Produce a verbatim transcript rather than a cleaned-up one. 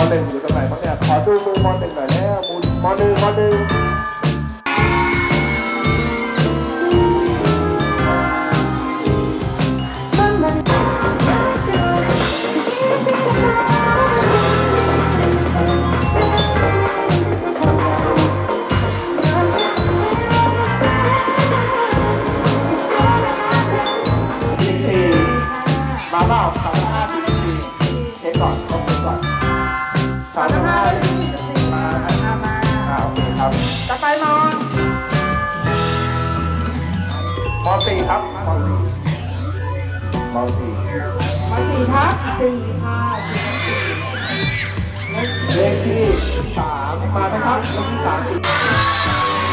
หนึ่งอยู่ตรงไหนบ้างเนี่ยขอดูมือมหนึ่งหน่อยแล้วมือมหนึ่งมหนึ่งมาเปล่าสามห้าสี่สี่เช็คก่อนต้องเช็คก่อนสามห้าสี่มาห้ามาอ่าโอเคครับจะไปมองมอสี่ครับมอสี่มอสี่มอสี่ครับสี่ค่ะเลขที่สามมาไหมครับเลขที่สาม